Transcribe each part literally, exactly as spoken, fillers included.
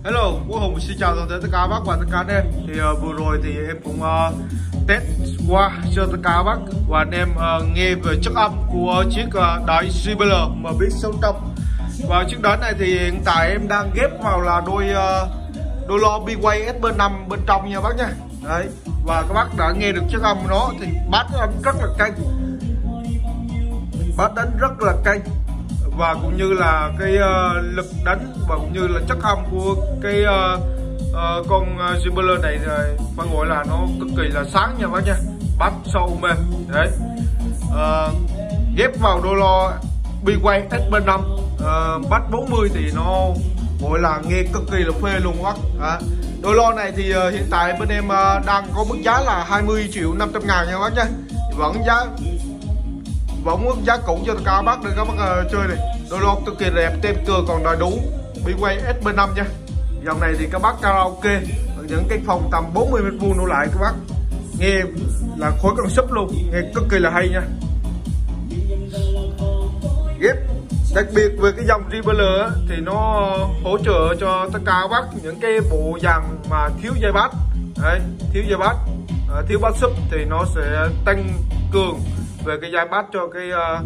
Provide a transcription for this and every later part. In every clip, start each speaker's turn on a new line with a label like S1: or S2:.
S1: Hello, Quốc Hùng xin chào toàn thể tất cả bác và tất cả anh em. Thì uh, vừa rồi thì em cũng uh, test qua cho tất cả bác và anh em uh, nghe về chất âm của chiếc uh, đáy giê bê lờ em bê sáu trăm. Và chiếc đáy này thì hiện tại em đang ghép vào là đôi uh, đôi lo bê quay ét bê năm bên trong nha bác nha. Đấy, và các bác đã nghe được chất âm của nó thì bass đánh rất là căng, bass đánh rất là căng, và cũng như là cái uh, lực đánh và cũng như là chất âm của cái uh, uh, con uh, giê bê lờ này phải gọi là nó cực kỳ là sáng nha bác nha, bass sâu mềm. Đấy, uh, ghép vào đôi lo bê quay ét bê năm uh, bass bốn mươi thì nó gọi là nghe cực kỳ là phê luôn bác. À, đôi lo này thì uh, hiện tại bên em uh, đang có mức giá là hai mươi triệu năm trăm ngàn nha bác nha, vẫn giá vẫn mức giá cũ cho tất cả bác để các bác uh, chơi này. Đôi lo cực kỳ đẹp, tem cưa còn đầy đủ, bê quay ét bê năm nha. Dòng này thì các bác karaoke ở những cái phòng tầm bốn mươi mét vuông đổ lại các bác nghe là khối con súp luôn, nghe cực kỳ là hay nha. Ghép đặc biệt về cái dòng giê bê lờ thì nó hỗ trợ cho tất cả các bác những cái bộ dàn mà thiếu dây bass. Đấy, thiếu dây bass, à, thiếu bass sub thì nó sẽ tăng cường về cái dây bass cho cái uh,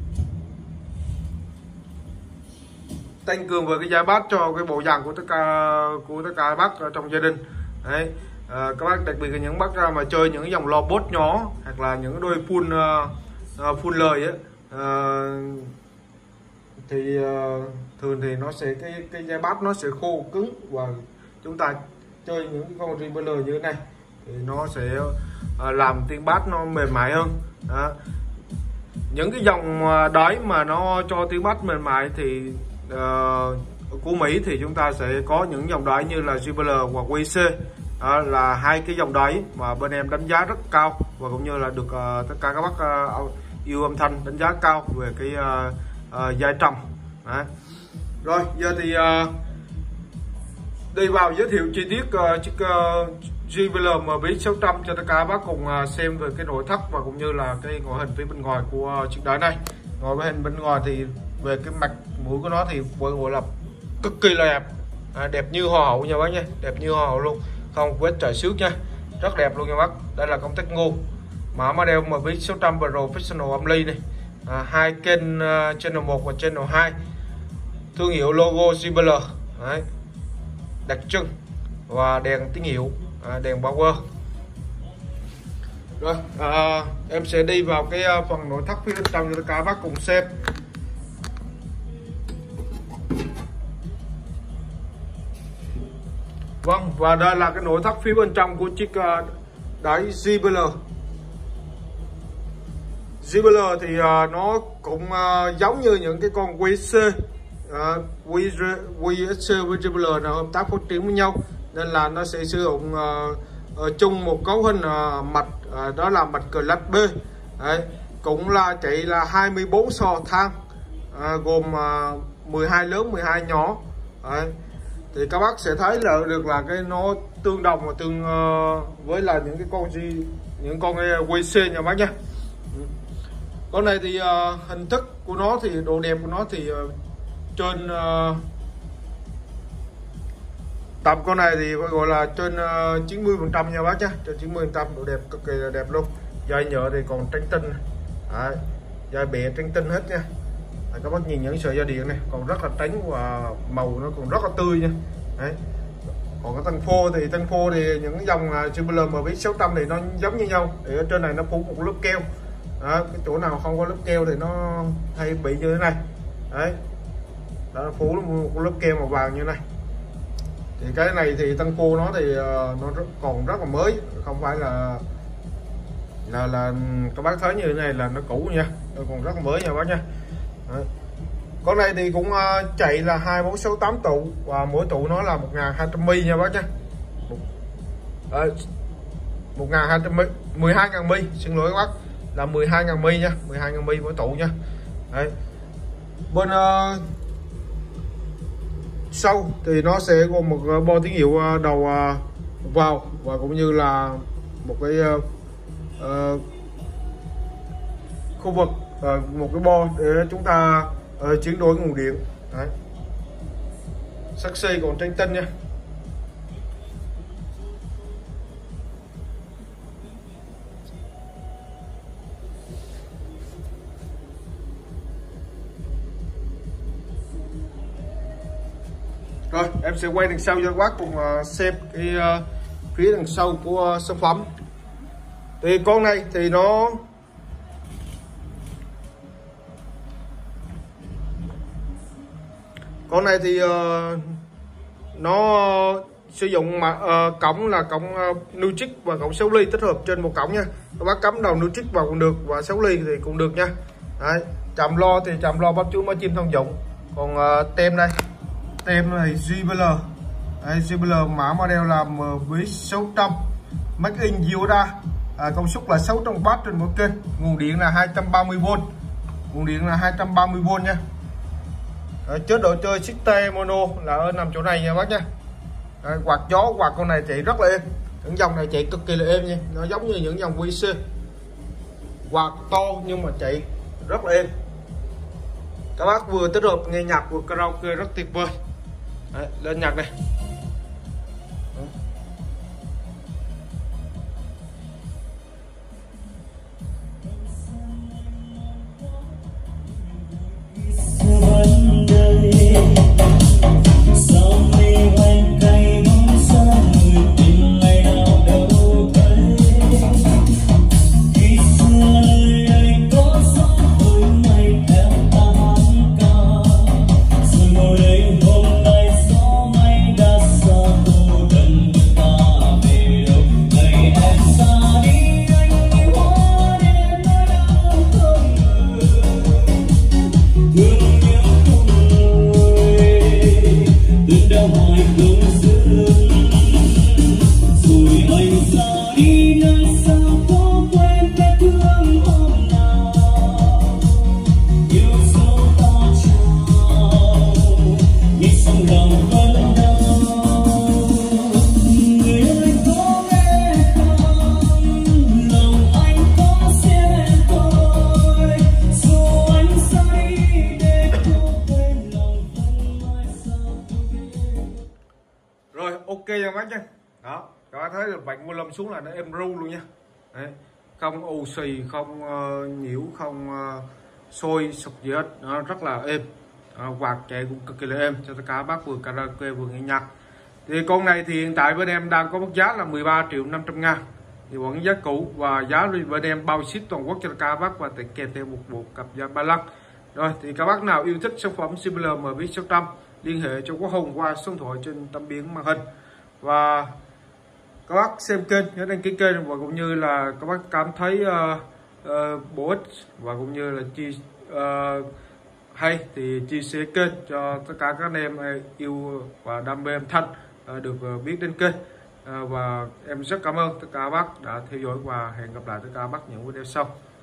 S1: tăng cường về cái dây bass cho cái bộ dàn của tất cả của tất cả các bác ở trong gia đình. Đấy, à, các bác đặc biệt là những bác ra mà chơi những dòng lo bốt nhỏ hoặc là những đôi full uh, full lời ấy, uh, thì uh, thường thì nó sẽ cái cái dây bass nó sẽ khô cứng, và chúng ta chơi những cái con giê bê lờ như thế này thì nó sẽ uh, làm tiếng bass nó mềm mại hơn. Đó. Những cái dòng đáy mà nó cho tiếng bass mềm mại thì uh, của Mỹ thì chúng ta sẽ có những dòng đáy như là giê bê lờ hoặc vê xê. Đó là hai cái dòng đáy mà bên em đánh giá rất cao, và cũng như là được uh, tất cả các bác uh, yêu âm thanh đánh giá cao về cái uh, uh, giai trầm. Đấy. Rồi giờ thì uh, đi vào giới thiệu chi tiết uh, chiếc uh, giê bê lờ em bê sáu trăm cho tất cả các bác cùng uh, xem về cái nội thất và cũng như là cái ngoại hình phía bên ngoài của uh, chiếc đáy này. Ngoại hình bên ngoài thì về cái mặt mũi của nó thì gọi là cực kỳ là đẹp, à, đẹp như hoa hậu nha bác nha, đẹp như hoa hậu luôn, không vết trời xước nha, rất đẹp luôn nha bác. Đây là công tắc ngô mã model em bê sáu trăm Professional Only này, à, hai kênh uh, channel một và channel hai, thương hiệu logo giê bê lờ. Đấy, đặc trưng và đèn tín hiệu, à, đèn power. Rồi à, em sẽ đi vào cái phần nội thất phía bên trong cho tất cả các bác cùng xem. Vâng, và đây là cái nội thất phía bên trong của chiếc uh, đáy giê bê lờ. giê bê lờ thì uh, nó cũng uh, giống như những cái con vê xê, uh, vê ét xê với giê bê lờ là hợp tác phát triển với nhau, nên là nó sẽ sử dụng uh, uh, chung một cấu hình uh, mạch, uh, đó là mạch Class B. Đấy, cũng là chạy là hai mươi bốn sò than, uh, gồm uh, mười hai lớn mười hai nhỏ. Đấy, thì các bác sẽ thấy là được là cái nó tương đồng và tương uh, với là những cái con gì những con vê xê nha bác nha. Con này thì uh, hình thức của nó thì độ đẹp của nó thì uh, trên uh, tầm con này thì phải gọi là trên uh, chín mươi phần trăm nha bác nhá, trên chín mươi phần trăm, độ đẹp cực kỳ là đẹp luôn. Dây nhựa thì còn trắng tinh, đấy, dây bẹ trắng tinh hết nha. Đấy, các bác nhìn những sợi dây điện này còn rất là trắng và màu nó còn rất là tươi nha. Đấy. Còn cái tăng phô thì tăng phô thì những dòng giê bê lờ em bê sáu trăm thì nó giống như nhau, thì ở trên này nó phủ một lớp keo. Đó, cái chỗ nào không có lớp keo thì nó hay bị như thế này. Đấy, đó, phủ một lớp keo màu vàng như thế này. Thì cái này thì tăng phô nó thì uh, nó rất, còn rất là mới, không phải là là là các bác thấy như thế này là nó cũ nha, nó còn rất là mới nha bác nha. Đấy. Con này thì cũng uh, chạy là hai bốn sáu tám tụ, và mỗi tụ nó là một nghìn hai trăm mi nha bác nha. một nghìn hai trăm mi, mười hai nghìn mi, xin lỗi các bác, là mười hai nghìn mi nha, mười hai nghìn mi mỗi tụ nha. Đấy. Bên uh, sau thì nó sẽ gồm một uh, bo tín hiệu uh, đầu uh, vào, và cũng như là một cái uh, uh, khu vực uh, một cái bo để chúng ta uh, chuyển đổi nguồn điện. Đấy, sắc xi còn trắng tinh nha. Rồi em sẽ quay đằng sau cho các bác cùng uh, xem cái uh, phía đằng sau của uh, sản phẩm. Thì con này thì nó con này thì uh, nó uh, sử dụng mà uh, cổng là cổng uh, Nutrix và cổng sáu ly tích hợp trên một cổng nha. Các bác cắm đầu Nutrix vào cũng được và sáu ly thì cũng được nha. Đấy, chạm lo thì chạm lo bắp chuối máy chim thông dụng. Còn uh, tem đây, tem này gi bê lờ, đây, gi bê lờ mã model là M B sáu trăm, Make in u ét a, à, công suất là sáu trăm oát trên mỗi kênh, nguồn điện là hai trăm ba mươi vôn, nguồn điện là hai trăm ba mươi vôn nha. Đấy, chế độ chơi system mono là ở nằm chỗ này nha bác nha. Đấy, quạt gió quạt con này chạy rất là êm, những dòng này chạy cực kỳ là êm nha, nó giống như những dòng vê xê, quạt to nhưng mà chạy rất là êm. Các bác vừa tích hợp nghe nhạc vừa karaoke rất tuyệt vời. Đấy, lên nhạc đây. Ok nha bác nha. Đó, các bác thấy được vạch mô lâm xuống là nó êm ru luôn nha. Đấy, không ù xì, không uh, nhiễu, không uh, sôi sụp gì hết, nó rất là êm. Uh, quạt chạy cũng cực kỳ là êm cho tất cả bác vừa karaoke vừa nghe nhạc. Thì con này thì hiện tại bên em đang có mức giá là mười ba triệu năm trăm ngàn, thì vẫn giá cũ và giá bên em bao ship toàn quốc cho tất cả bác và tặng kèm theo một bộ cặp da ba lăng. Rồi thì các bác nào yêu thích sản phẩm gi bê lờ M B sáu trăm liên hệ cho Quốc Hùng qua số điện thoại trên tấm biển màn hình. Và các bác xem kênh nhớ đăng ký kênh và cũng như là các bác cảm thấy uh, uh, bổ ích và cũng như là chi uh, hay thì chia sẻ kênh cho tất cả các anh em yêu và đam mê âm thanh uh, được uh, biết đến kênh. Uh, và em rất cảm ơn tất cả các bác đã theo dõi và hẹn gặp lại tất cả các bác những video sau.